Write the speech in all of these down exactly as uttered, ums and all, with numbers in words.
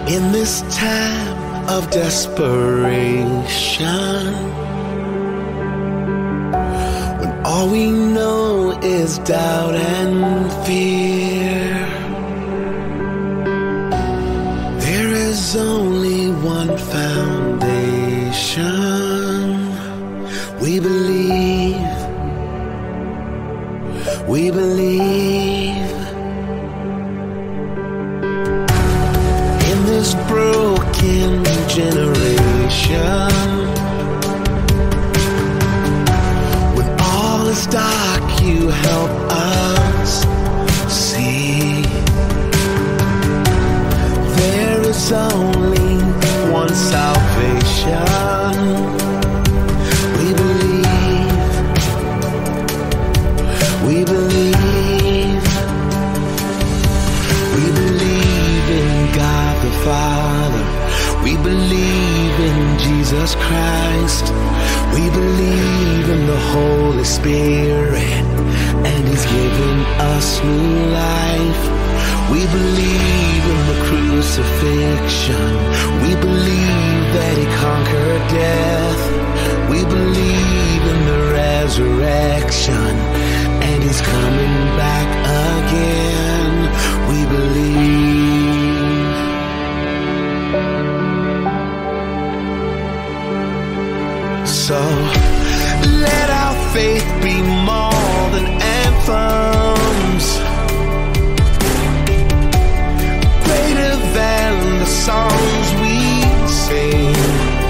In this time of desperation, when all we know is doubt and fear, there is only one foundation. We believe, we believe. In this broken generation, when all is dark, you help us see. There is only one salvation. We believe, we believe, we believe in God the Father. We believe in Jesus Christ. We believe in the Holy Spirit, and He's given us new life. We believe in the crucifixion. We believe that He conquered death. We believe in the resurrection, and He's coming back again. We believe. So let our faith be more than anthems, greater than the songs we sing.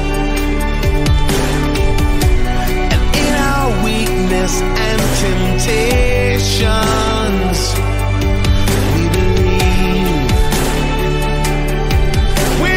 And in our weakness and temptations, we believe, we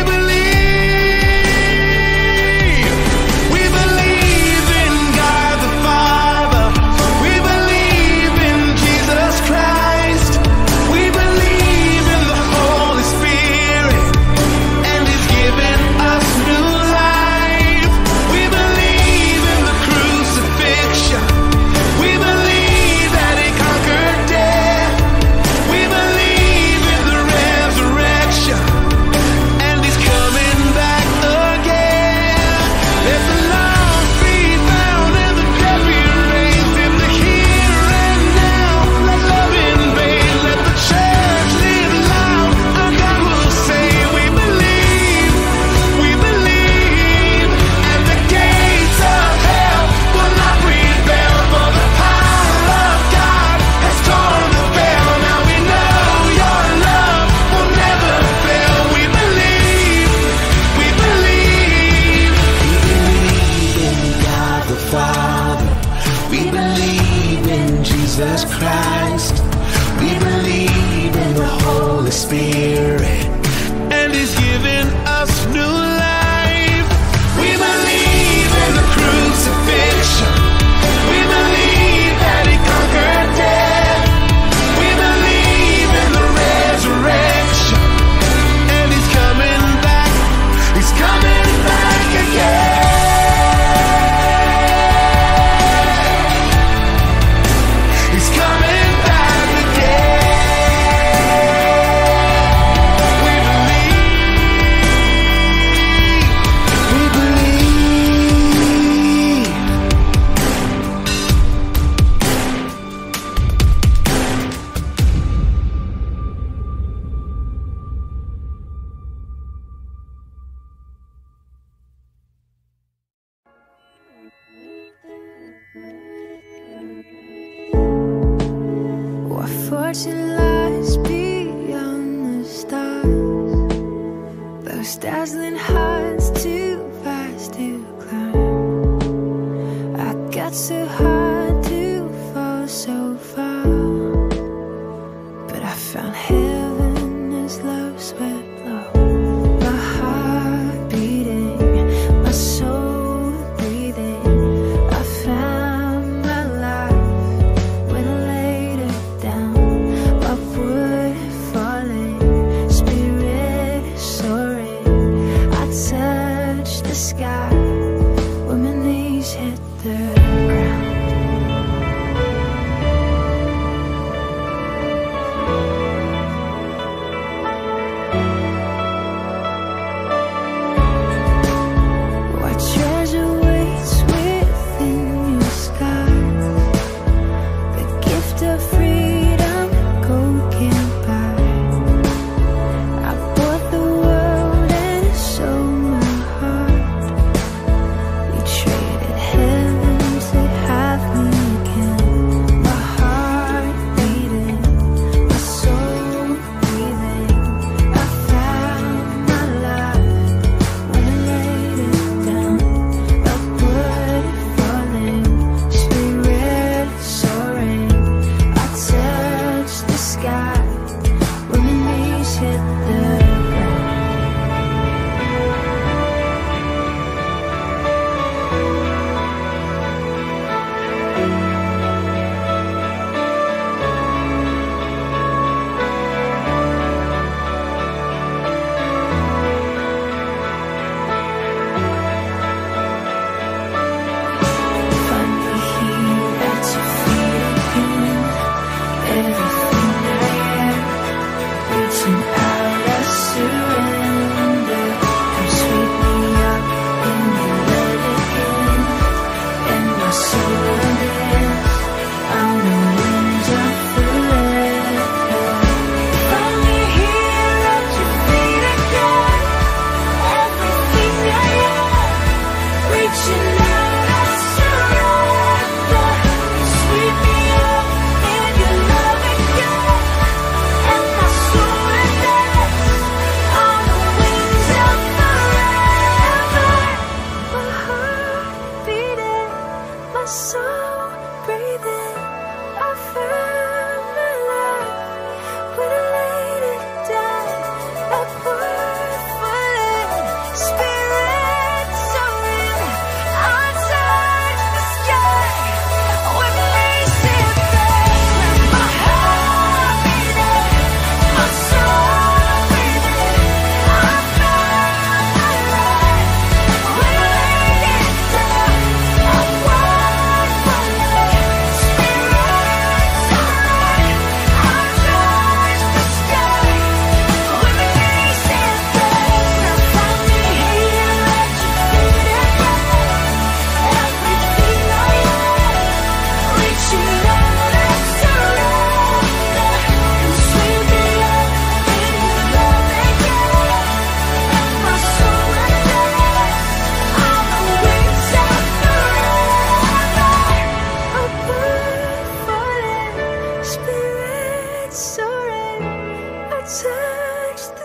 believe, we believe in God the Father. We believe in Jesus Christ. We believe in the Holy Spirit, and He's given us new life. We believe in the crucifixion. We believe that He conquered death. We believe in the resurrection, and He's coming back again. Let the lost be found and the dead be raised in the here and now. Let love invade, let the church live loud. Our God will say, we believe, we believe, and the gates of hell will not prevail, for the power of God has torn the veil. Now we know your love will never fail. We believe, we believe, we believe in God the Father. We believe in Jesus Christ. We believe in the Holy Spirit, and He's given us new life. We believe in the crucifixion. We believe that He conquered death. We believe in the resurrection, and He's coming back. He's coming back again. He's coming back again. We believe, we believe. What fortune lies beyond the stars? Those dazzling heights too fast to climb. I got so high to fall so far, but I found heaven as love swept low. My heart beating, my soul breathing. I found my life when I laid it down. Upward falling, spirit soaring. I touched the sky when my knees hit the ground.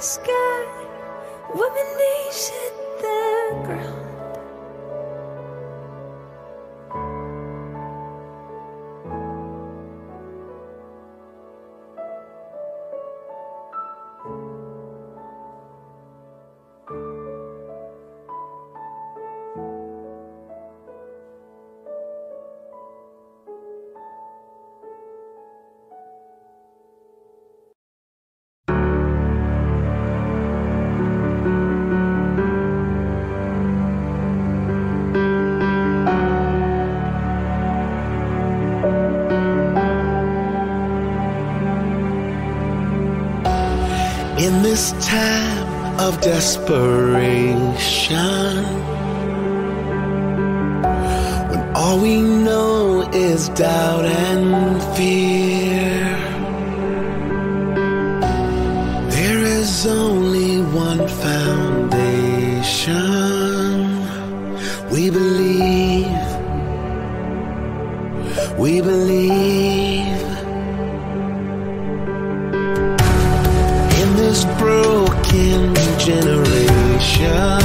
sky when my knees hit the ground. In this time of desperation, when all we know is doubt and fear, there is only one foundation. We believe, we believe. This broken generation,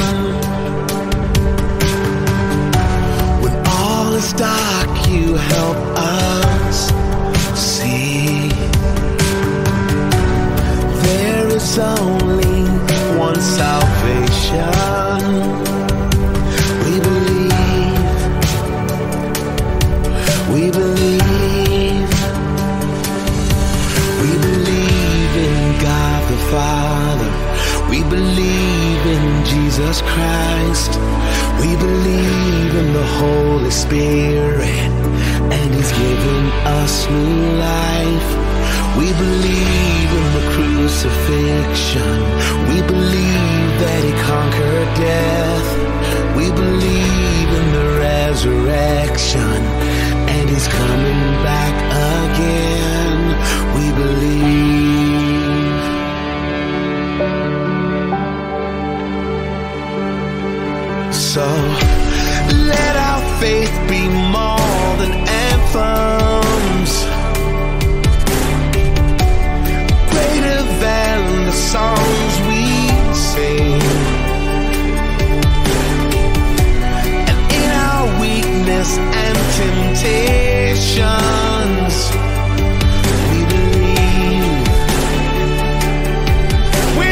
when all is dark, you help us see there is only one salvation. We believe, we believe, we believe in God the Father. We believe in Jesus Christ. We believe in the Holy Spirit, and He's given us new life. We believe in the crucifixion. We believe that He conquered death. We believe in the resurrection, and He's coming back again. We believe. So let our faith be more than anthems, greater than the songs we sing. And in our weakness and temptations, we believe, we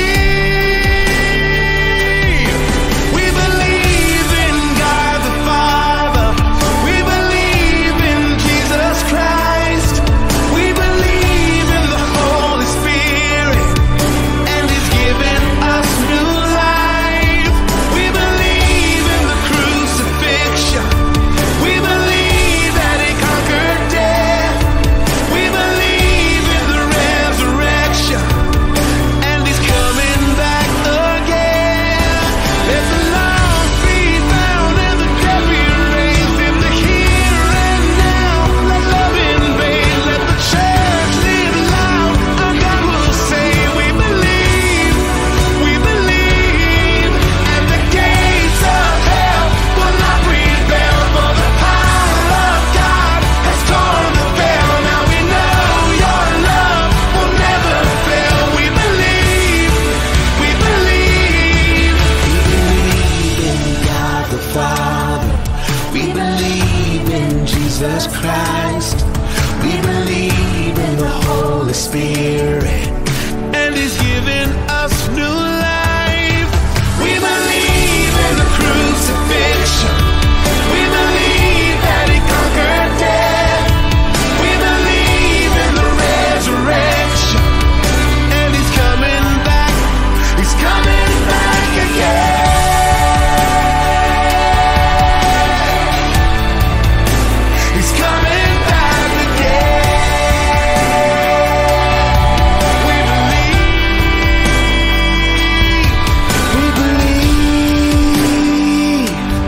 believe, we believe in God the Father. We believe in Jesus Christ. We believe in the Holy Spirit, and He's given us new life. We believe in the crucifixion. We believe that He conquered death. We believe in the resurrection, and He's coming back again. Let the lost be found and the dead be raised in the here and now. Let love invade, let the church live loud. Our God will say, we believe, we believe, and the gates of hell will not prevail, for the power of God has torn the veil. Now we know your love will never fail. We believe, we believe, we believe in God the Father. We believe in Jesus Christ. We believe in the Holy Spirit, and He's given us new life. We believe in the crucifixion. We believe that He conquered death. We believe in the resurrection, and He's coming back. He's coming back again. He's coming back again. We believe, we believe.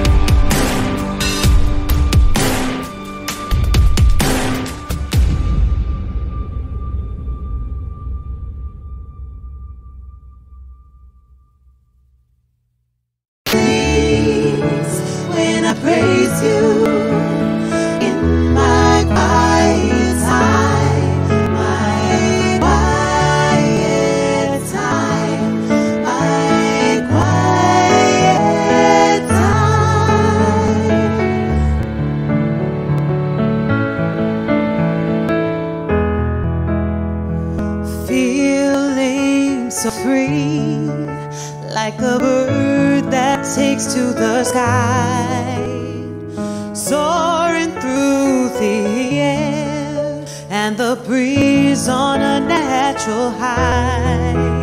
When I praise you in my quiet time, my quiet time. free, like a bird that takes to the sky, soaring through the air and the breeze on a natural high.